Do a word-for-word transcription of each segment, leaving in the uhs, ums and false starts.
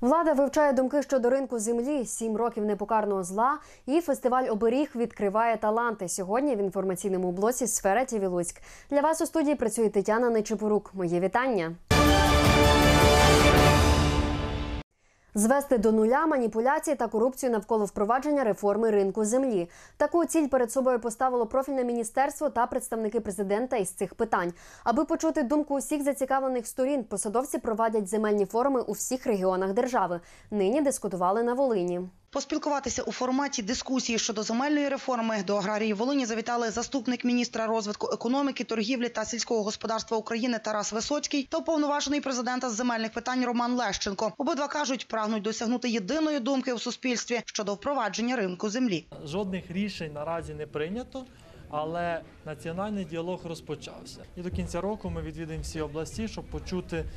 Влада вивчає думки щодо ринку землі, сім років непокарного зла і фестиваль «Оберіг» відкриває таланти. Сьогодні в інформаційному блоці «Сфера ТІВІ Луцьк». Для вас у студії працює Тетяна Нечипорук. Мої вітання. Звести до нуля маніпуляції та корупцію навколо впровадження реформи ринку землі. Таку ціль перед собою поставило профільне міністерство та представники президента із цих питань. Аби почути думку усіх зацікавлених сторін, посадовці проводять земельні форуми у всіх регіонах держави. Нині дискутували на Волині. Поспілкуватися у форматі дискусії щодо земельної реформи до аграрії Волині завітали заступник міністра розвитку економіки, торгівлі та сільського господарства України Тарас Висоцький та уповноважений президента з земельних питань Роман Лещенко. Обидва кажуть, прагнуть досягнути єдиної думки у суспільстві щодо впровадження ринку землі. Жодних рішень наразі не прийнято, але національний діалог розпочався. І до кінця року ми відвідаємо всі області, щоб почути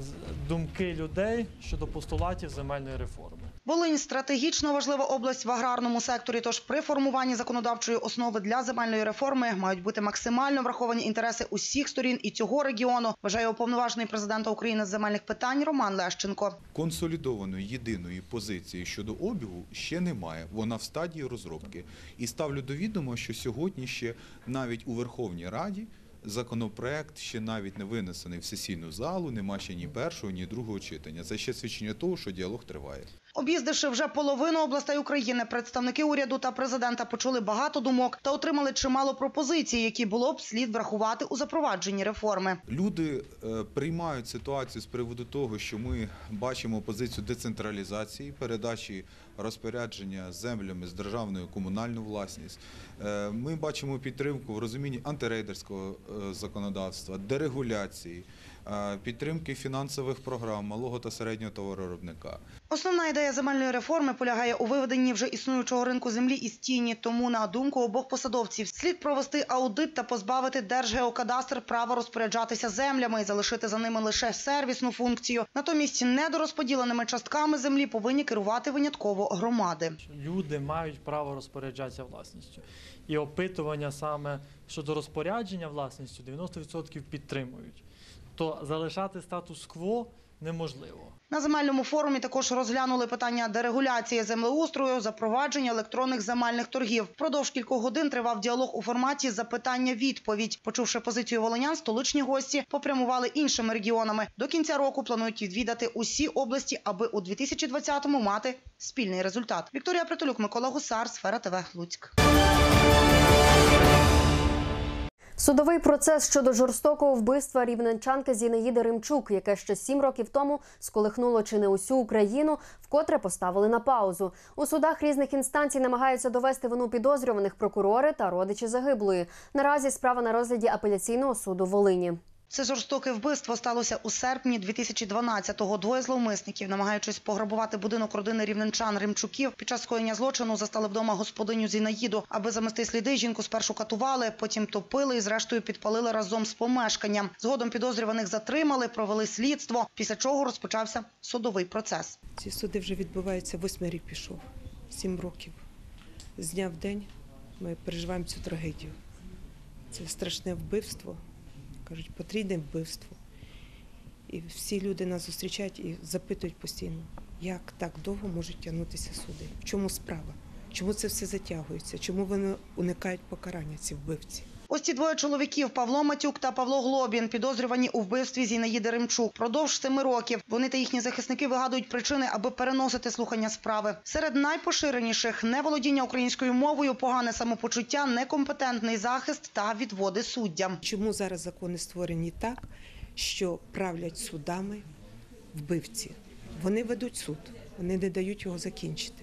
думки людей щодо постулатів земельної реформи. Волинь – стратегічно важлива область в аграрному секторі, тож при формуванні законодавчої основи для земельної реформи мають бути максимально враховані інтереси усіх сторін і цього регіону, вважає уповноважений президента України з земельних питань Роман Лещенко. Консолідованої єдиної позиції щодо обігу ще немає, вона в стадії розробки. І ставлю до відома, що сьогодні ще навіть у Верховній Раді законопроект ще навіть не винесений в сесійну залу, нема ще ні першого, ні другого читання. Це ще свідчення того, що діалог триває. Об'їздивши вже половину областей України, представники уряду та президента почули багато думок та отримали чимало пропозицій, які було б слід врахувати у запровадженні реформи. Люди е, приймають ситуацію з приводу того, що ми бачимо позицію децентралізації, передачі розпорядження землями з державної в комунальну власність. Е, ми бачимо підтримку в розумінні антирейдерського е, законодавства, дерегуляції, е, підтримки фінансових програм малого та середнього товаровиробника. Основна ідея земельної реформи полягає у виведенні вже існуючого ринку землі із тіні. Тому, на думку обох посадовців, слід провести аудит та позбавити Держгеокадастр права розпоряджатися землями і залишити за ними лише сервісну функцію. Натомість недорозподіленими частками землі повинні керувати винятково громади. Люди мають право розпоряджатися власністю. І опитування саме щодо розпорядження власністю дев'яносто відсотків підтримують. То залишати статус-кво неможливо. На земельному форумі також розглянули питання дерегуляції землеустрою, запровадження електронних земельних торгів. Впродовж кількох годин тривав діалог у форматі запитання-відповідь. Почувши позицію волинян, столичні гості попрямували іншими регіонами. До кінця року планують відвідати усі області, аби у дві тисячі двадцятому мати спільний результат. Вікторія Притулюк, Микола Гусар, Сфера ТВ, Луцьк. Судовий процес щодо жорстокого вбивства рівненчанки Зінаїди Римчук, яке ще сім років тому сколихнуло чи не усю Україну, вкотре поставили на паузу. У судах різних інстанцій намагаються довести вину підозрюваних прокурори та родичі загиблої. Наразі справа на розгляді апеляційного суду Волині. Це жорстоке вбивство сталося у серпні дві тисячі дванадцятого. Двоє зловмисників, намагаючись пограбувати будинок родини рівненчан Римчуків, під час скоєння злочину застали вдома господиню Зінаїду. Аби замести сліди, жінку спершу катували, потім топили і зрештою підпалили разом з помешканням. Згодом підозрюваних затримали, провели слідство, після чого розпочався судовий процес. Ці суди вже відбуваються, восьмий рік пішов, сім років. З дня в день ми переживаємо цю трагедію. Це страшне вбивство. Кажуть, потрійне вбивство. І всі люди нас зустрічають і запитують постійно, як так довго можуть тягнутися суди, в чому справа, чому це все затягується, чому вони уникають покарання, ці вбивці. Ось ці двоє чоловіків – Павло Матюк та Павло Глобін – підозрювані у вбивстві Зінаїди Римчук. Продовж семи років вони та їхні захисники вигадують причини, аби переносити слухання справи. Серед найпоширеніших – неволодіння українською мовою, погане самопочуття, некомпетентний захист та відводи суддям. Чому зараз закони створені так, що правлять судами вбивці? Вони ведуть суд, вони не дають його закінчити.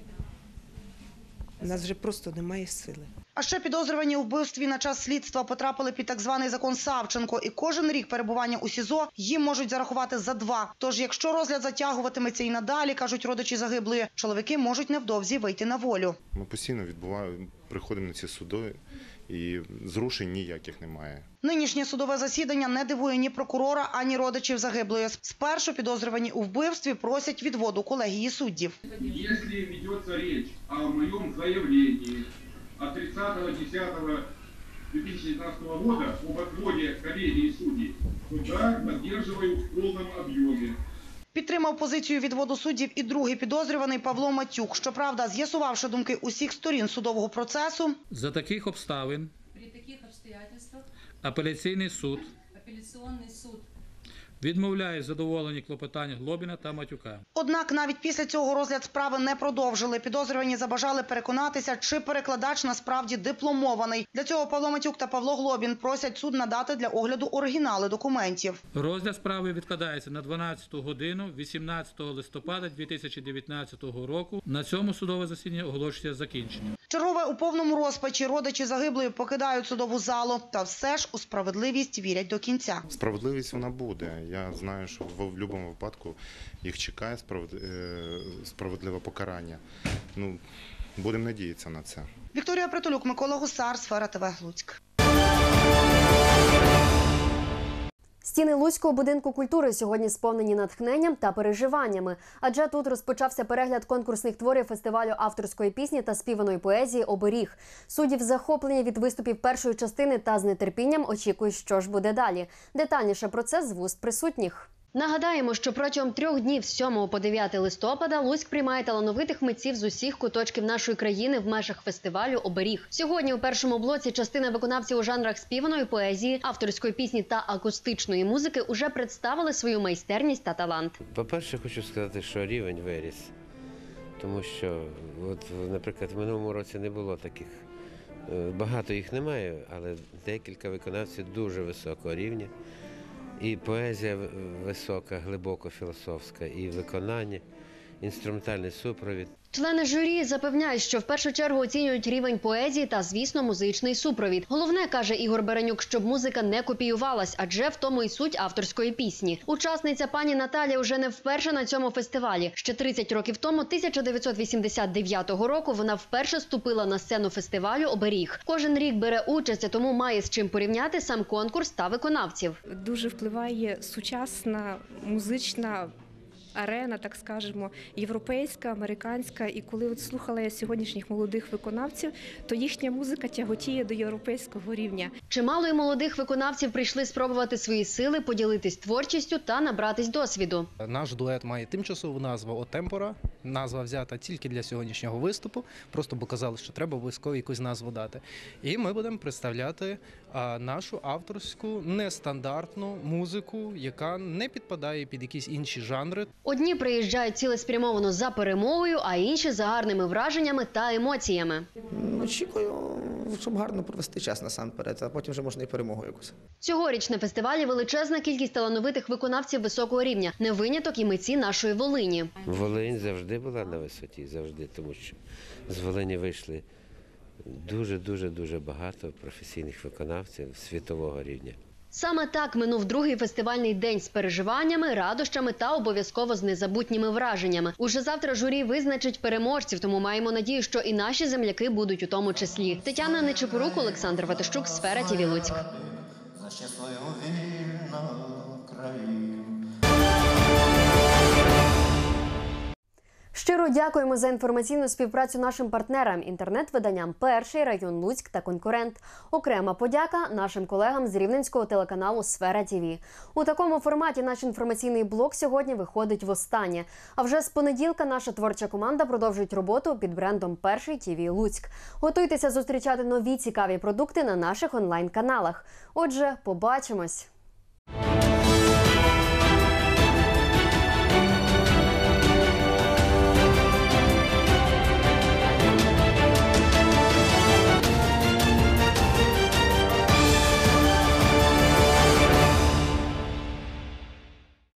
У нас вже просто немає сили. А ще підозрювані у вбивстві на час слідства потрапили під так званий закон Савченко. І кожен рік перебування у СІЗО їм можуть зарахувати за два. Тож, якщо розгляд затягуватиметься і надалі, кажуть родичі загиблої, чоловіки можуть невдовзі вийти на волю. Ми постійно відбуваємо, приходимо на ці суди і зрушень ніяких немає. Нинішнє судове засідання не дивує ні прокурора, ані родичів загиблої. Спершу підозрювані у вбивстві просять відводу колегії суддів. Якщо ведеться річ о моєму заявленні от тридцатого десятого две тысячи девятнадцатого года об отводе коллегии судей, то да, поддерживаю в полном объеме. Підтримав позицію відводу суддів і другий підозрюваний Павло Матюк. Щоправда, з'ясувавши думки усіх сторін судового процесу, за таких обставин При таких обстоятельствах апеляційний суд апелляционный суд відмовляє в задоволенні клопотань Глобіна та Матюка. однак навіть після цього розгляд справи не продовжили. Підозрювані забажали переконатися, чи перекладач насправді дипломований. Для цього Павло Матюк та Павло Глобін просять суд надати для огляду оригінали документів. Розгляд справи відкладається на дванадцяту годину вісімнадцятого листопада дві тисячі дев'ятнадцятого року. На цьому судове засідання оголошується закінченим. Чергове у повному розпачі родичі загиблої покидають судову залу. Та все ж у справедливість вірять до кінця. Справедливість вона буде. Я знаю, що в будь-якому випадку їх чекає справедливе покарання. Ну, будемо надіятися на це. Вікторія Притулюк, Микола Гусар, Сфера ТВ, Луцьк. Стіни Луцького будинку культури сьогодні сповнені натхненням та переживаннями. Адже тут розпочався перегляд конкурсних творів фестивалю авторської пісні та співаної поезії «Оберіг». Судді в захопленні від виступів першої частини та з нетерпінням очікують, що ж буде далі. Детальніше про це з вуст присутніх. Нагадаємо, що протягом трьох днів з сьомого по дев'яте листопада Луцьк приймає талановитих митців з усіх куточків нашої країни в межах фестивалю «Оберіг». Сьогодні у першому блоці частина виконавців у жанрах співаної поезії, авторської пісні та акустичної музики уже представили свою майстерність та талант. По-перше, хочу сказати, що рівень виріс. Тому що, от, наприклад, в минулому році не було таких. Багато їх немає, але декілька виконавців дуже високого рівня. І поезія висока, глибоко філософська, і виконання, інструментальний супровід. Члени журі запевняють, що в першу чергу оцінюють рівень поезії та, звісно, музичний супровід. Головне, каже Ігор Баранюк, щоб музика не копіювалась, адже в тому й суть авторської пісні. Учасниця пані Наталія вже не вперше на цьому фестивалі. Ще тридцять років тому, тисяча дев'ятсот вісімдесят дев'ятого року, вона вперше ступила на сцену фестивалю «Оберіг». Кожен рік бере участь, а тому має з чим порівняти сам конкурс та виконавців. Дуже впливає сучасна музична арена, так скажемо, європейська, американська. І коли от слухала я сьогоднішніх молодих виконавців, то їхня музика тяготіє до європейського рівня. Чимало й молодих виконавців прийшли спробувати свої сили, поділитись творчістю та набратись досвіду. Наш дует має тимчасову назву «О темпора». Назва взята тільки для сьогоднішнього виступу, просто бо казали, що треба обов'язково якусь назву дати. І ми будемо представляти а, нашу авторську, нестандартну музику, яка не підпадає під якісь інші жанри. Одні приїжджають цілеспрямовано за перемогою, а інші за гарними враженнями та емоціями. Очікую, щоб гарно провести час насамперед, а потім вже можна і перемогу якусь. Цьогоріч на фестивалі величезна кількість талановитих виконавців високого рівня. Не виняток і митці нашої Волині. Волинь завжди була на висоті, завжди, тому що з Волині вийшли дуже-дуже-дуже багато професійних виконавців світового рівня. Саме так минув другий фестивальний день з переживаннями, радощами та обов'язково з незабутніми враженнями. Уже завтра журі визначить переможців, тому маємо надію, що і наші земляки будуть у тому числі. Тетяна Нечипорук, Олександр Ватащук, Сфера ТВ, Луцьк. Щиро дякуємо за інформаційну співпрацю нашим партнерам, інтернет-виданням «Перший», район Луцьк та «Конкурент». Окрема подяка нашим колегам з рівненського телеканалу «Сфера ТВ». У такому форматі наш інформаційний блок сьогодні виходить востаннє. А вже з понеділка наша творча команда продовжить роботу під брендом «Перший ТВ Луцьк». Готуйтеся зустрічати нові цікаві продукти на наших онлайн-каналах. Отже, побачимось!